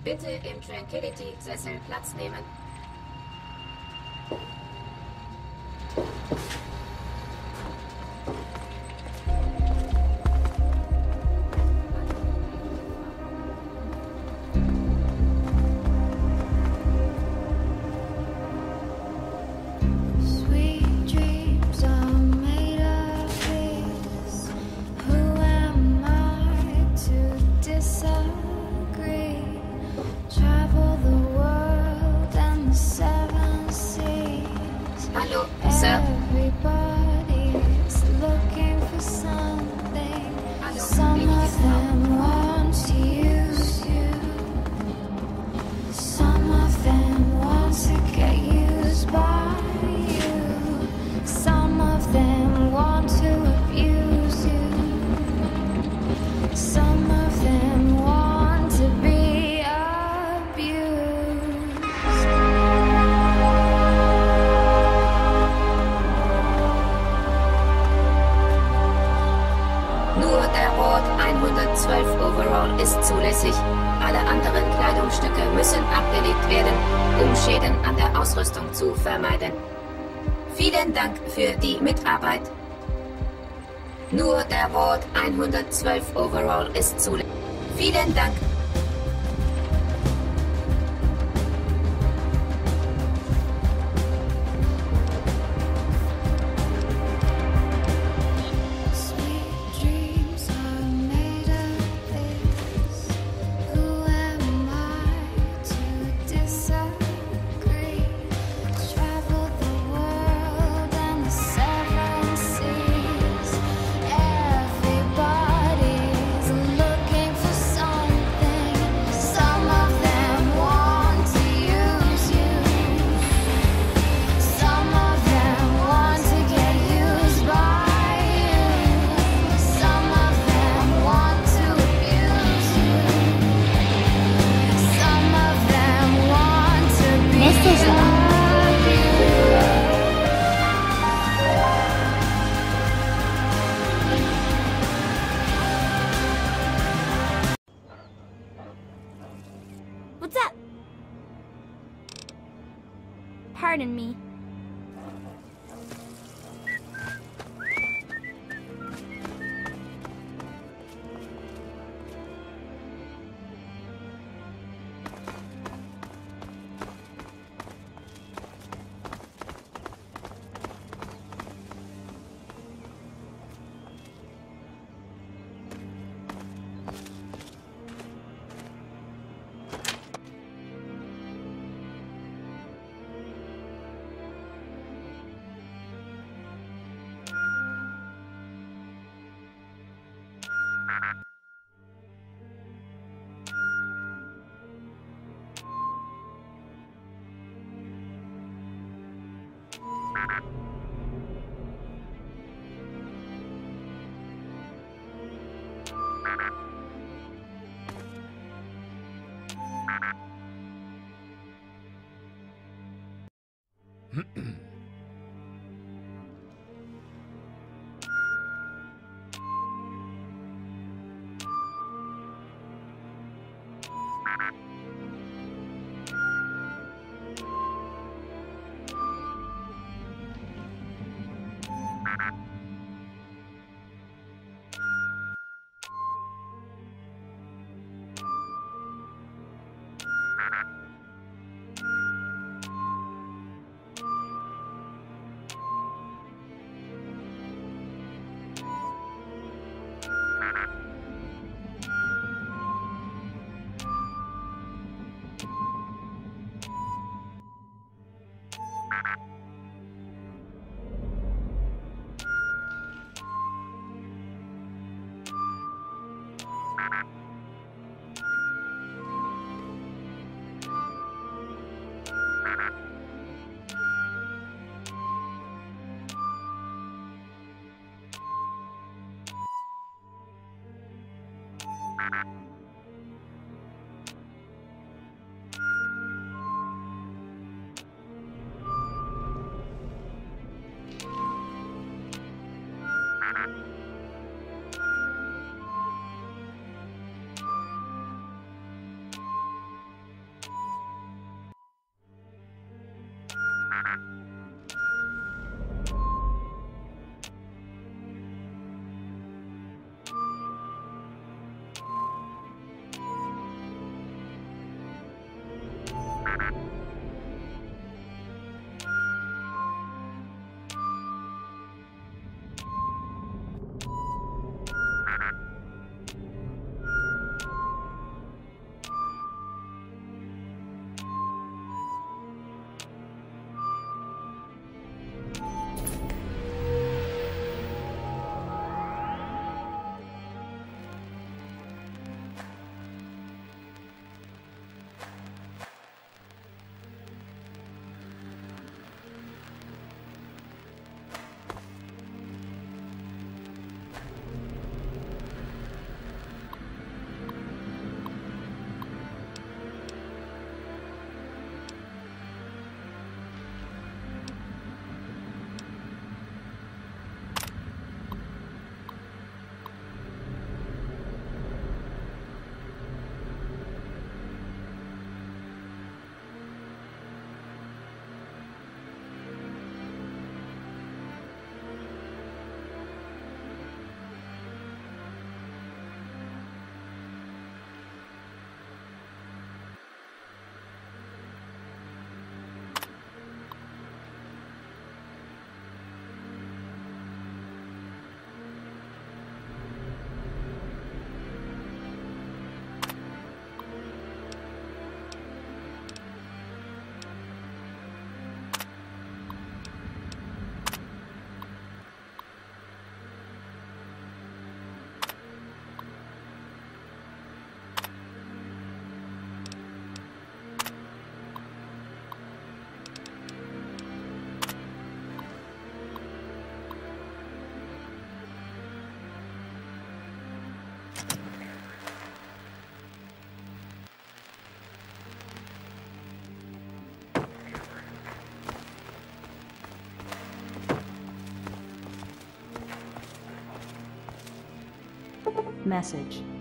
Bitte im Tranquility-Sessel Platz nehmen. Hallo, Sir. Everybody's looking for something. Hallo, Some wie of geht's noch? them want to use you. Some of them want to get used by you. Some of them want to abuse you. Some of them want to be abused. Nur der Ward 112 Overall ist zulässig. Alle anderen Kleidungsstücke müssen abgelegt werden, um Schäden an der Ausrüstung zu vermeiden. Vielen Dank für die Mitarbeit. Nur der Ward 112 Overall ist zulässig. Vielen Dank. Sweet dreams are made of this. Who am I to disagree? Travel the world and the seven seas. Everybody's looking for something. Some of them want to use you. Some of them want to get used by you. Some of them want to abuse you. Some of them want to be abused. What's up? Pardon me. Message.